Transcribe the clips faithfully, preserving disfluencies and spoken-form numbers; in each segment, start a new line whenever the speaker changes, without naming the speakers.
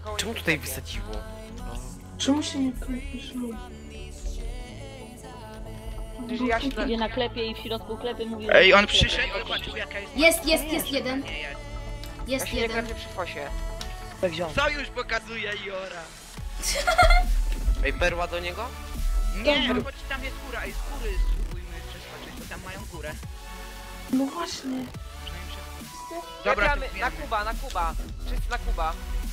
nikogo
Czemu
nie
tutaj
klepie.
wysadziło?
Czemu się nie klepisz, no?
Że ja się...
Idzie na klepie i w środku klepy mówi...
Ej,
że
on
nie klepie.
przyszedł, zobaczył jaka jest...
Jest, jest, jest jeden.
Nie jest.
Ja
Jest
się nie
jeden.
klepię przy fosie.
Tak wziął.
Sojusz pokazuje Jora.
Ej, perła do niego?
Nie, chodź, tam jest góra, ej, z góry spróbujmy przeskoczyć, bo tam mają górę.
No właśnie.
Dobra, to
Klepiamy, na
wiemy.
Kuba, na Kuba. Wszyscy na Kuba.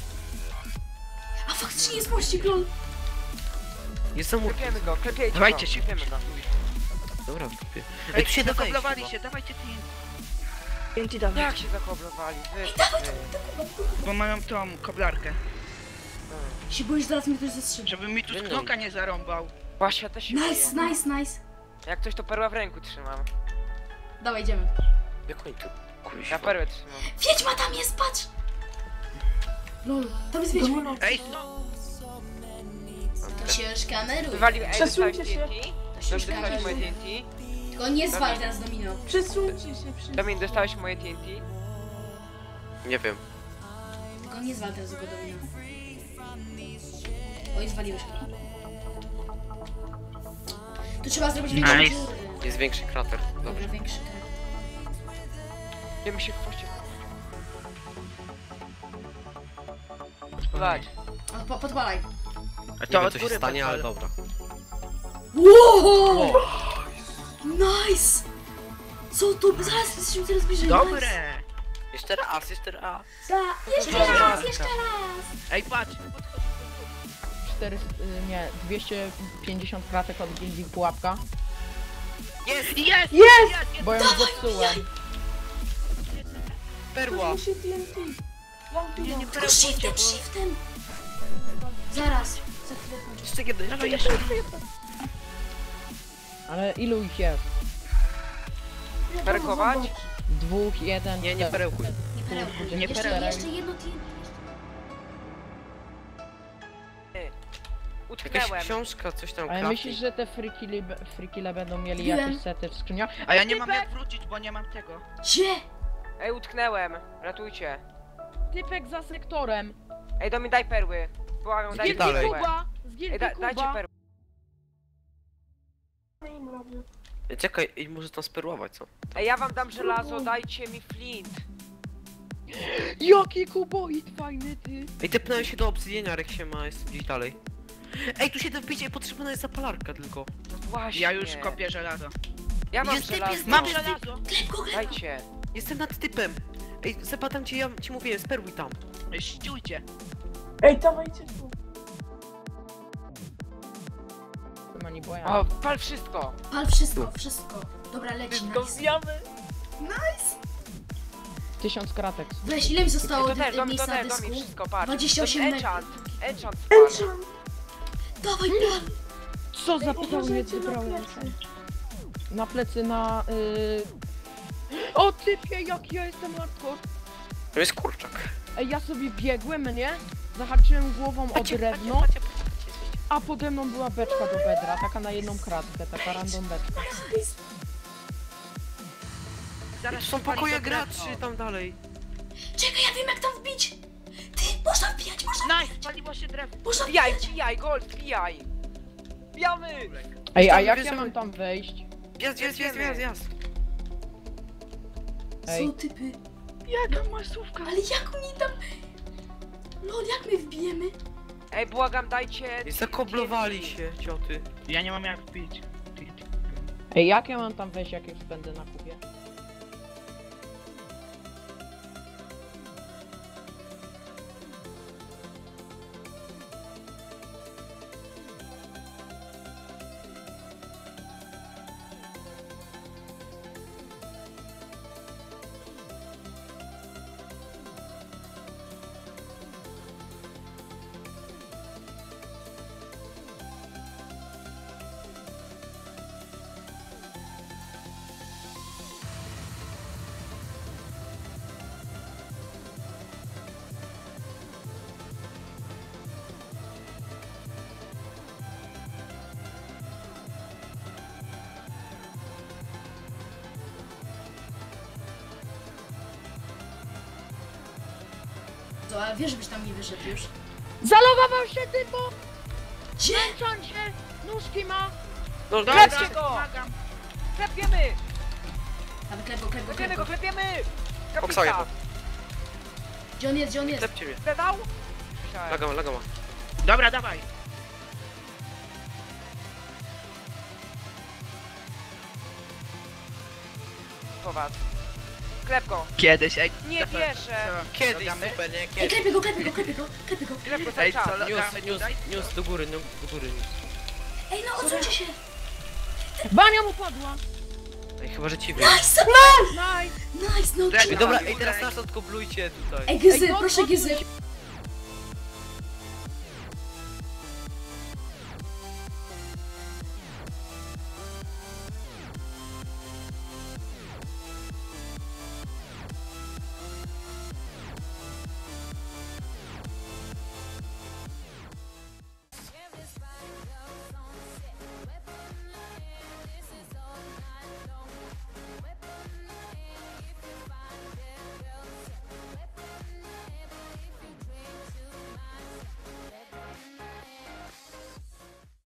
A faktycznie jest mościk, lol.
Jest za mur.
Klepiemy go, klepiecie
Dawajcie
go.
się.
Klepiemy go.
Dobra, w dupie. Ej,
Ej,
tu się da wejść
zakoblowali
chyba.
się, dawajcie team.
Pięci dawaj.
Jak się zakoblowali? Wy, wy.
Bo mają tą koblarkę.
Się boisz, zaraz mnie ktoś zastrzeli.
Żeby mi tu
Nie
z
no.
knoka nie zarąbał.
Właśnie, ja też się
Nice,
boję.
nice, nice.
Jak coś to perła w ręku trzymam.
Dawaj, idziemy.
Jak oni tu?
Ja
Kuźwa.
perłę trzymam.
Wiedźma tam jest, patrz! Lol, tam jest wiedźma.
Domino.
Ej, no.
To się już kameruje.
Wywalił, ej, dostałeś
Przesuńcie się.
T N T?
To się już
Dostałeś moje
kameruje.
T N T?
Tylko nie zwal teraz domino.
Przesuńcie się, wszyscy.
Domin, dostałeś moje T N T?
Nie wiem.
Tylko nie zwal teraz tego domino. Oj, zwaliłeś go. Tu trzeba zrobić większą
Nice.
dziurę.
Jest większy krater.
Dobra,
Dobrze.
większy kraj.
Wiemy się w foście. Chodź.
O, po, podpalaj.
A
Nie
to
wiem
od
co się
góry
stanie, ale
podpalę.
dobra.
Wow! Nice! Co to? Zaraz jesteśmy coraz bliżej. Nice.
Dobre.
Jeszcze raz, jeszcze raz.
Da, jeszcze
Dobra.
raz, jeszcze raz.
Ej, patrz.
czterysta, y, nie, dwieście pięćdziesiąt kratek od gildii pułapka,
Jest, jest,
Jest!
jest.
bo ją zepsułem.
Perła.
Ktoś mi się T N T. Mam
Nie, nie
Tylko shiftem, shiftem. Zaraz. Za chwilę kończę.
Jeszcze jeden,
Dawaj,
jeszcze
jeszcze.
jeden.
Ale ilu ich jest?
Perkować?
Dwóch, jeden,
Nie, nie
cztery.
perełkuj.
Nie perełkuj.
Nie
Jeszcze,
perełkuj.
jeszcze jedno team.
Jakaś
Utknęłem.
książka, coś tam
Ale
krafi.
myślisz, że te frikile, frikile będą mieli
Wiem.
jakieś sety w skrzyniach?
A ja nie mam jak wrócić, bo nie mam tego.
Gdzie?
Ej, utknęłem. Ratujcie.
Typek za sektorem!
Ej, Domin, daj perły. Błagam,
Z
daj
gildii
dalej.
perłę.
Kuba! Z
Ej,
gildii
da, dajcie
Kuba!
perły.
im robię.
Ej, czekaj, ej, może tam sperłować, co?
Ej, ja wam dam żelazo, dajcie mi flint.
Jaki kuboid fajny ty!
Ej, tepnąłem się do obsydienia, jak się ma, jest gdzieś dalej. Ej, tu się da wbić, ej, potrzebna jest zapalarka tylko.
No właśnie.
Ja już kopię żelazo.
Ja mam
Jest typ,
żelazo.
jest
Mam
typ.
żelazo.
Klep go, klep.
Dajcie.
Jestem nad typem. Ej, zapadam cię, ja ci mówiłem, sperłuj tam.
Ściujcie.
Ej, dawajcie tu.
Mani boja.
O, pal wszystko.
Pal wszystko, wszystko. Dobra, leci, nice.
zjamy.
Tysiąc kratek.
Weź, ile mi zostało
To
tych
też, Domin, to
miejsca na
też, Domin,
dysku?
wszystko, patrz.
dwadzieścia osiem
To jest
metrów.
enchant. Enchant spal.
Enchant!
Dawaj, pal.
Co za pytał mnie
Uważajcie na
wybrałem?
plecy.
Na plecy na... Y... O typie, jak ja jestem hardcore!
To jest kurczak.
Ej, ja sobie biegłem, nie? Zahaczyłem głową o drewno,
patrzcie, patrzcie, patrzcie.
a pode mną była beczka do bedra, taka na jedną kratkę, taka random beczka.
Zaraz
Tu są
się pali
pokoje
to drewno.
graczy tam dalej.
Czekaj, ja wiem jak tam wbić. Ty, można wbijać, można
Nice, paliło się drewno.
Można
Wbijaj, wbijaj, gold, wbijaj. Wbijamy.
Ej, a
Tam
jak ja
bierzemy-
mam tam wejść?
Jest, jest, jest, jest, jest.
Ej.
Co typy?
Jaka masówka?
Ale jak oni tam... Lol, jak my wbijemy?
Ej, błagam, dajcie...
I zakoblowali się, cioty.
Ja nie mam jak wbić.
Ej, jak ja mam tam wejść, jak już będę na kubie?
Co, ale wiesz, żebyś tam nie wyszedł już.
Zalogował się typo!
Gdzie?
Męczącie! Nóżki ma!
No,
Dobra,
Klepcie go!
pomagam.
Klepiemy!
Dawaj, klep go, klep go,
Klepiemy
klep
go,
go.
klepiemy!
Koksaję to.
Kapita!
Gdzie on jest, gdzie on jest?
Klepcie mnie.
Pedał? Myślałem.
Laga ma, laga ma.
Dobra, dawaj.
Chować. Klep go.
Kiedyś, ej.
Nie
co-
wierzę.
co,
Kiedyś,
dodamy?
super, nie?
Ej,
Kiedyś.
klepie go, klepie go, klepie go, klepie go.
Klep go cały
Ej,
czas.
co,
News,
damy
news,
tutaj?
news do góry, no, do góry news.
Ej, no odsuńcie się.
Bania mu padła!
Ej, chyba, że ci
Nice,
Nice!
nice, no.
Ej,
Ej, dobra,
Ej,
ej, teraz
ej.
nas odkoblujcie tutaj.
Ej, Gyzy,
Ej,
proszę
odsuń
Gyzy.
się.